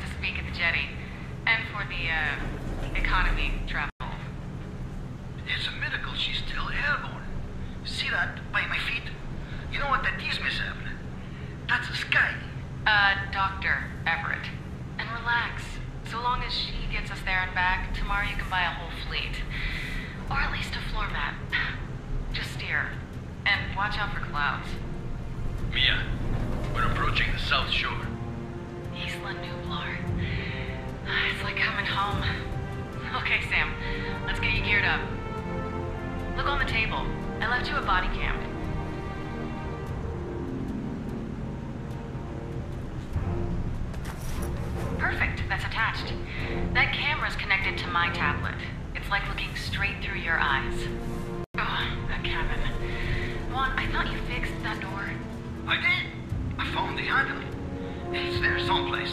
to speak at the jetty. And for the, economy travel. It's a miracle she's still airborne. See that by my feet? You know what that is, Miss Evelyn? That's the sky. Dr. Everett. And relax. So long as she gets us there and back, tomorrow you can buy a whole fleet. Or at least a floor mat. Just steer. And watch out for clouds. Mia, we're approaching the South Shore. Isla Nublar. It's like coming home. Okay, Sam. Let's get you geared up. Look on the table. I left you a body cam. Perfect. That's attached. That camera's connected to my tablet. It's like looking straight through your eyes. Oh, that cabin. Juan, I thought you fixed that door. I did. I found the handle. It's there someplace.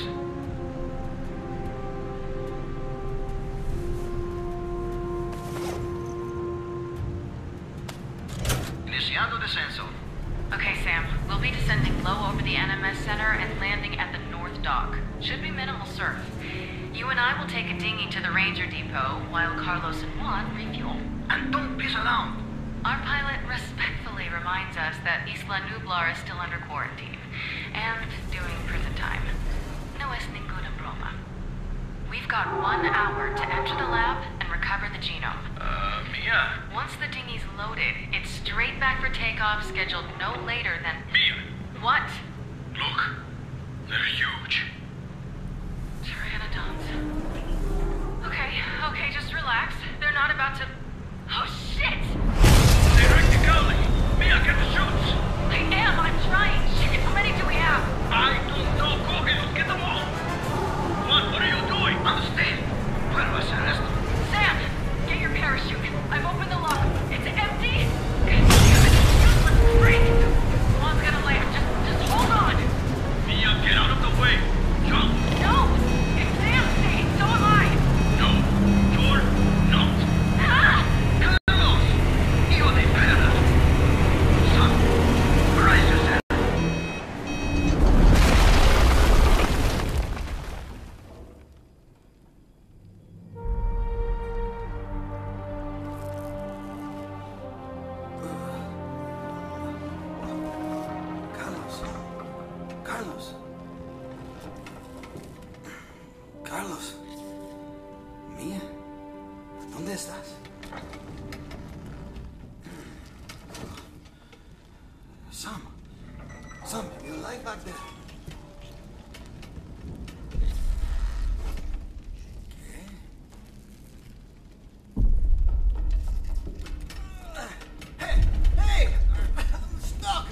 Iniciando descenso. Okay, Sam. We'll be descending low over the NMS Center and landing at the North Dock. Should be minimal surf. You and I will take a dinghy to the Ranger Depot while Carlos and Juan refuel. And don't piss around. Our pilot respectfully reminds us that Isla Nublar is still under quarantine and doing prison time. No es ninguna broma. We've got 1 hour to enter the lab and recover the genome. Mia. Once the dinghy's loaded, it's straight back for takeoff, scheduled no later than... Mia. What? Look. They're huge. Pteranodons. Okay, just relax. They're not about to... Oh, shit! They're rectically. Mia, get the chutes. I'm trying. Shit, how many do we have? I don't know, Coginos. Get them all. What are you doing? Understand? Where was arrest? Sam, get your parachute. I've opened the lock. It's empty. God damn it, useless freak. Juan's gonna land. Just hold on. Mia, get out of the way. Jump. No, if Sam's safe, so am I. No, you're not. Ah! Carlos, hijo de perra. Son, brace yourself. Carlos. Carlos. Mia, ¿dónde estás? Sam, you lie back there. Hey! I'm stuck!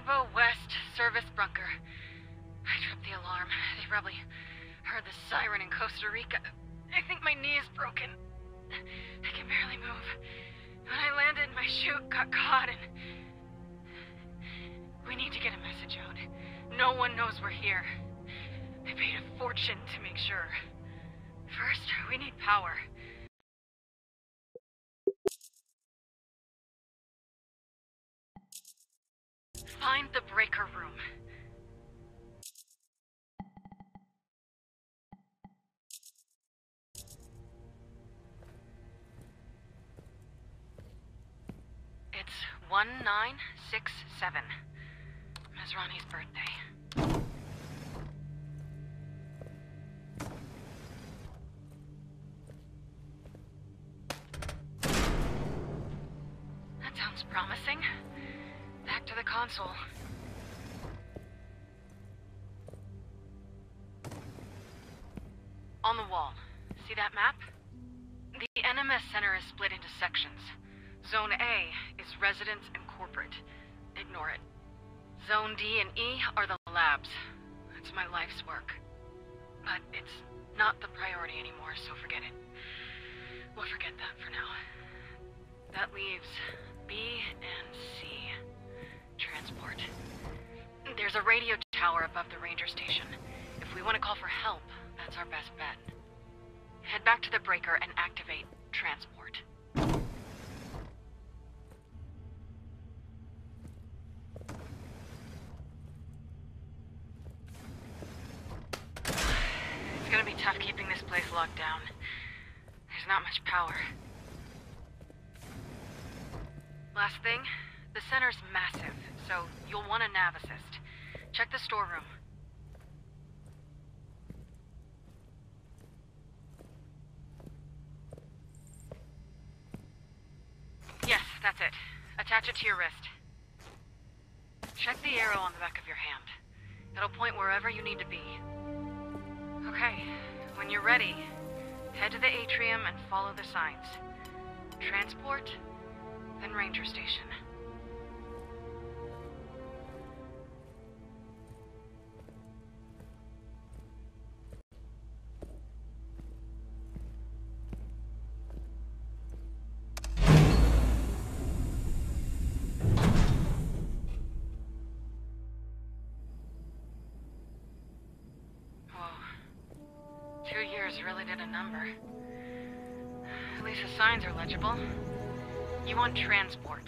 Bravo West, service bunker. I tripped the alarm. They probably heard the siren in Costa Rica. I think my knee is broken. I can barely move. When I landed, my chute got caught and... We need to get a message out. No one knows we're here. I paid a fortune to make sure. First, we need power. Find the breaker room. It's 1967. Masrani's birthday. That sounds promising. Back to the console. On the wall. See that map? The NMS Center is split into sections. Zone A is residence and corporate. Ignore it. Zone D and E are the labs. It's my life's work. But it's not the priority anymore, so forget it. We'll forget that for now. That leaves B and C. Transport. There's a radio tower above the ranger station. If we want to call for help, that's our best bet. Head back to the breaker and activate transport. It's gonna be tough keeping this place locked down. There's not much power. Last thing, the center's massive, so you'll want a nav assist. Check the storeroom. Yes, that's it. Attach it to your wrist. Check the arrow on the back of your hand. It'll point wherever you need to be. Okay, when you're ready, head to the atrium and follow the signs. Transport, then ranger station. Whoa. 2 years really did a number. At least the signs are legible. You want transport.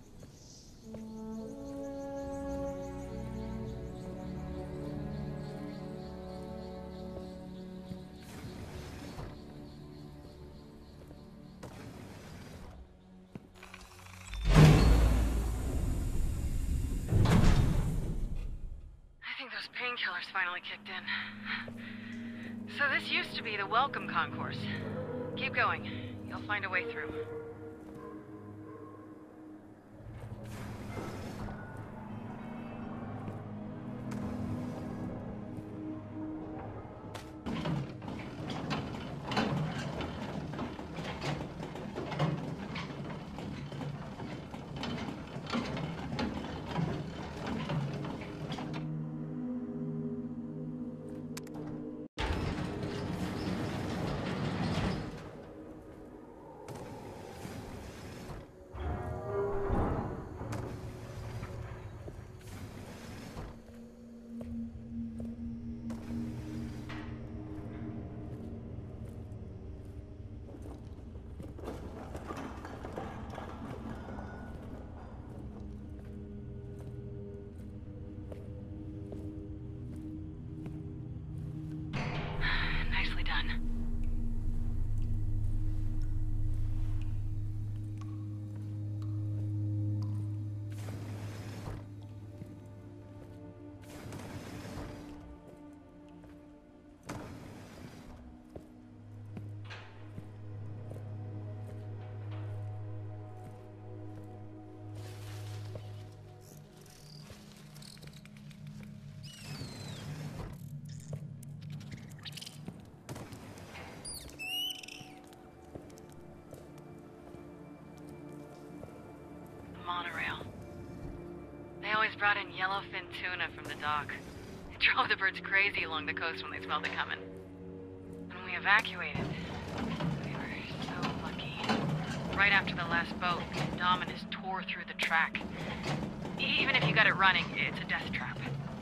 I think those painkillers finally kicked in. So this used to be the welcome concourse. Keep going. You'll find a way through. Nicely done. Monorail. They always brought in yellowfin tuna from the dock. It drove the birds crazy along the coast when they smelled it coming. When we evacuated, we were so lucky. Right after the last boat, the Indominus tore through the track. Even if you got it running, it's a death trap.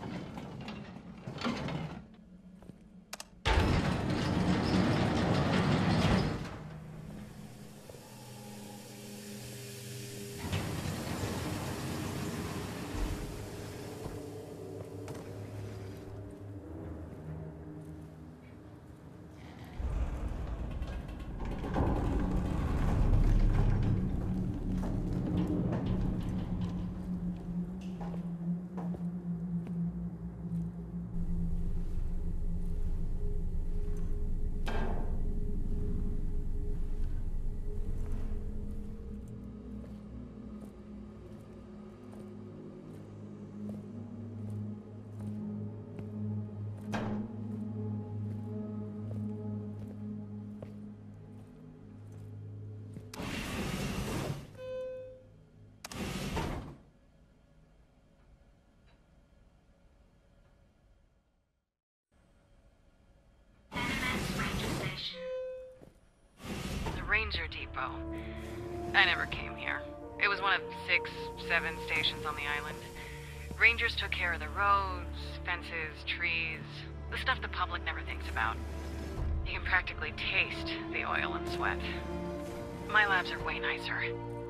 Ranger Depot. I never came here. It was one of 6, 7 stations on the island. Rangers took care of the roads, fences, trees, the stuff the public never thinks about. You can practically taste the oil and sweat. My labs are way nicer.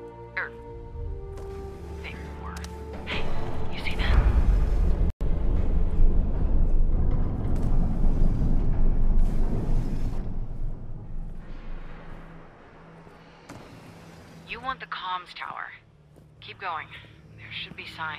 They were. Hey, you see that? You want the comms tower. Keep going. There should be signs.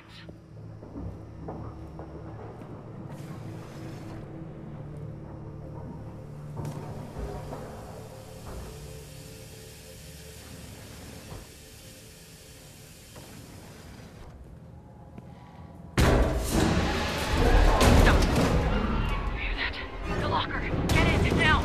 Stop. You hear that? The locker. Get in, now!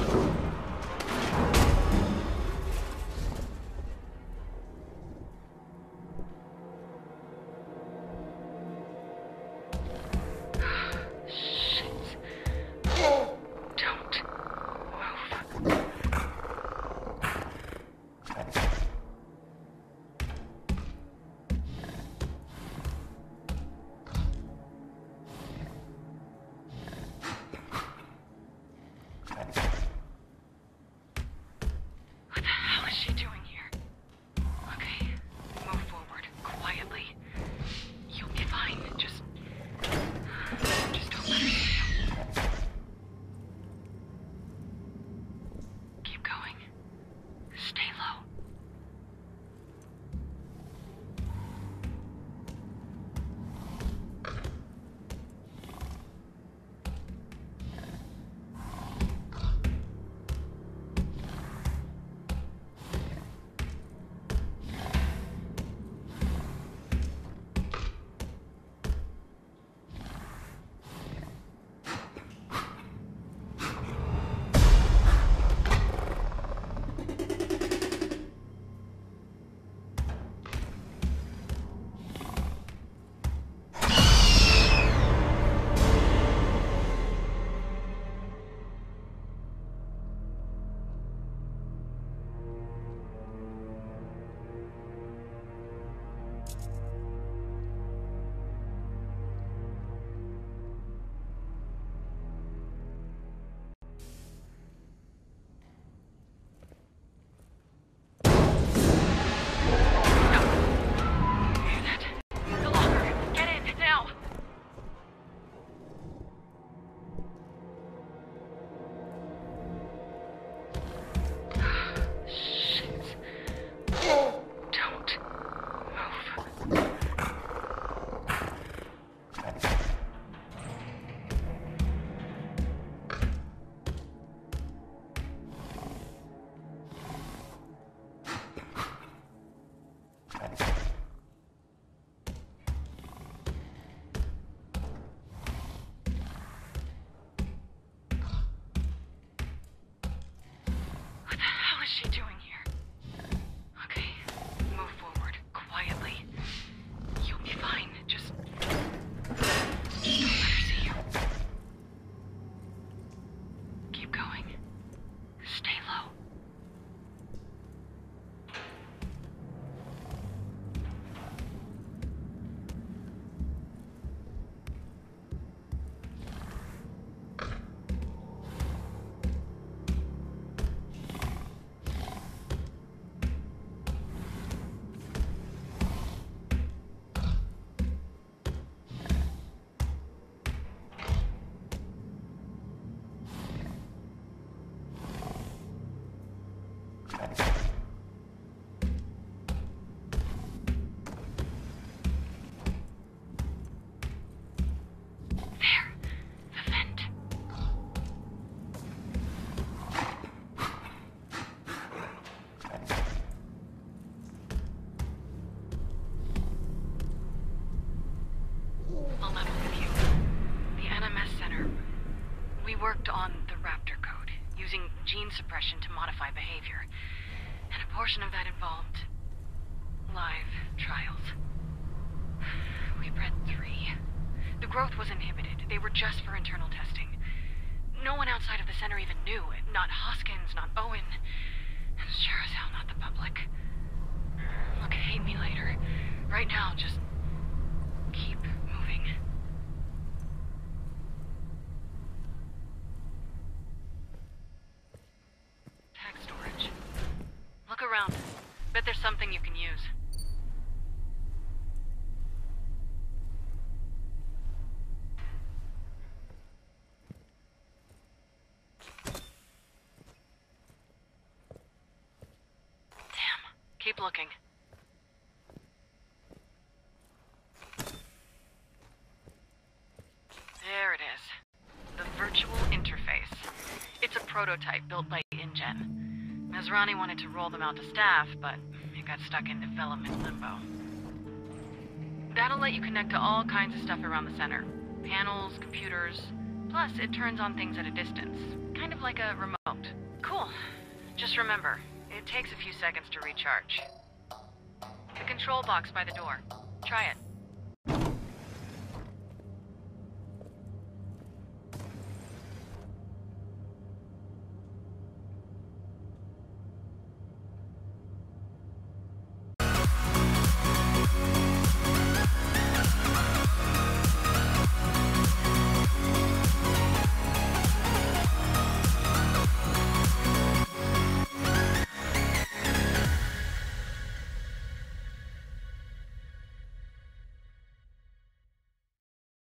gene suppression to modify behavior. And a portion of that involved live trials. We bred 3. The growth was inhibited. They were just for internal testing. No one outside of the center even knew. Not Hoskins, not Owen. And sure as hell not the public. Look, hate me later. Right now, just keep moving. Tag storage. Look around. Bet there's something you can use. Keep looking. There it is. The virtual interface. It's a prototype built by InGen. Masrani wanted to roll them out to staff, but it got stuck in development limbo. That'll let you connect to all kinds of stuff around the center. Panels, computers. Plus, it turns on things at a distance. Kind of like a remote. Cool. Just remember, it takes a few seconds to recharge. The control box by the door. Try it.